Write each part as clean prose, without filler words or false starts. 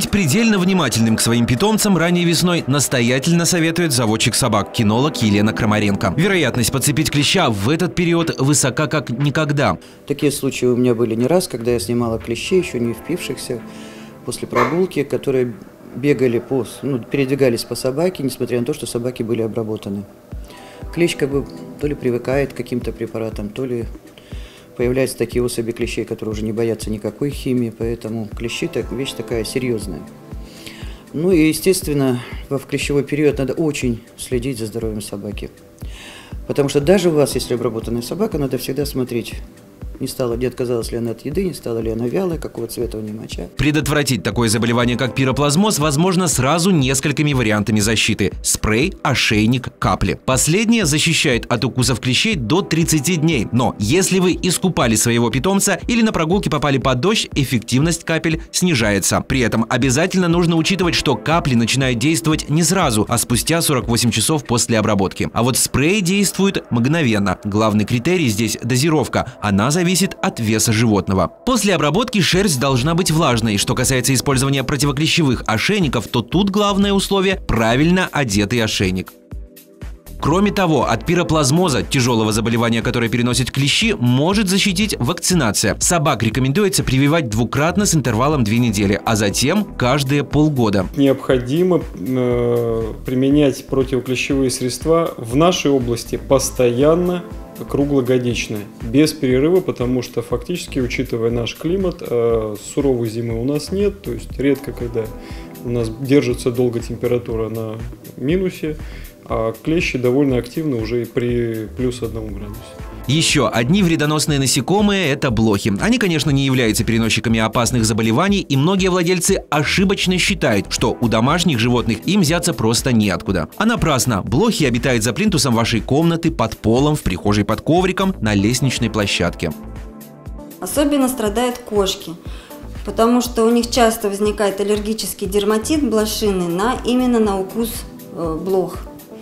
Быть предельно внимательным к своим питомцам ранней весной настоятельно советует заводчик собак-кинолог Елена Крамаренко. Вероятность подцепить клеща в этот период высока как никогда. Такие случаи у меня были не раз, когда я снимала клещей, еще не впившихся, после прогулки, которые бегали передвигались по собаке, несмотря на то, что собаки были обработаны. Клещ то ли привыкает к каким-то препаратам, то ли появляются такие особи клещей, которые уже не боятся никакой химии, поэтому клещи – вещь такая серьезная. Ну и, естественно, в клещевой период надо очень следить за здоровьем собаки. Потому что даже у вас, если обработанная собака, надо всегда смотреть, не отказалась ли она от еды, не стала ли она вялой, какого цвета у нее моча. Предотвратить такое заболевание, как пироплазмоз, возможно сразу несколькими вариантами защиты. Спрей, ошейник, капли. Последнее защищает от укусов клещей до 30 дней. Но если вы искупали своего питомца или на прогулке попали под дождь, эффективность капель снижается. При этом обязательно нужно учитывать, что капли начинают действовать не сразу, а спустя 48 часов после обработки. А вот спрей действует мгновенно. Главный критерий здесь – дозировка. Она зависит от веса животного. После обработки шерсть должна быть влажной. Что касается использования противоклещевых ошейников, то тут главное условие – правильно одетый ошейник. Кроме того, от пироплазмоза, тяжелого заболевания, которое переносят клещи, может защитить вакцинация. Собак рекомендуется прививать двукратно с интервалом 2 недели, а затем каждые полгода. Необходимо применять противоклещевые средства в нашей области постоянно, круглогодично, без перерыва, потому что фактически, учитывая наш климат, суровой зимы у нас нет, то есть редко, когда у нас держится долго температура на минусе, а клещи довольно активны уже и при плюс 1 градусе. Еще одни вредоносные насекомые – это блохи. Они, конечно, не являются переносчиками опасных заболеваний, и многие владельцы ошибочно считают, что у домашних животных им взяться просто неоткуда. А напрасно. Блохи обитают за плинтусом вашей комнаты, под полом, в прихожей под ковриком, на лестничной площадке. Особенно страдают кошки, потому что у них часто возникает аллергический дерматит блошиный именно на укус блох.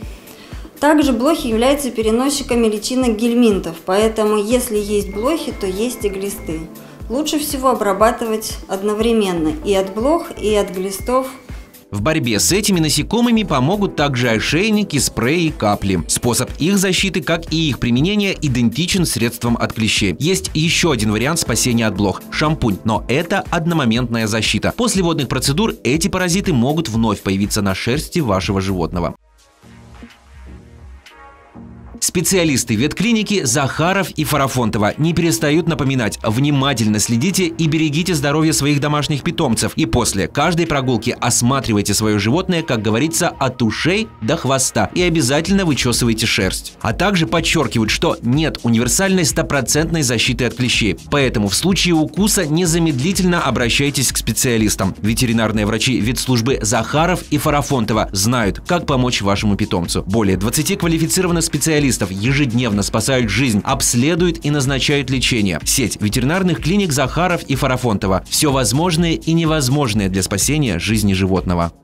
Также блохи являются переносчиками личинок гельминтов, поэтому если есть блохи, то есть и глисты. Лучше всего обрабатывать одновременно и от блох, и от глистов. В борьбе с этими насекомыми помогут также ошейники, спреи и капли. Способ их защиты, как и их применение, идентичен средствам от клещей. Есть еще один вариант спасения от блох – шампунь, но это одномоментная защита. После водных процедур эти паразиты могут вновь появиться на шерсти вашего животного. Специалисты ветклиники Захаров и Фарафонтова не перестают напоминать: внимательно следите и берегите здоровье своих домашних питомцев. И после каждой прогулки осматривайте свое животное, как говорится, от ушей до хвоста. И обязательно вычесывайте шерсть. А также подчеркивают, что нет универсальной стопроцентной защиты от клещей. Поэтому в случае укуса незамедлительно обращайтесь к специалистам. Ветеринарные врачи ветслужбы Захаров и Фарафонтова знают, как помочь вашему питомцу. Более 20 квалифицированных специалистов ежедневно спасают жизнь, обследуют и назначают лечение. Сеть ветеринарных клиник Захаров и Фарафонтова. Все возможное и невозможное для спасения жизни животного.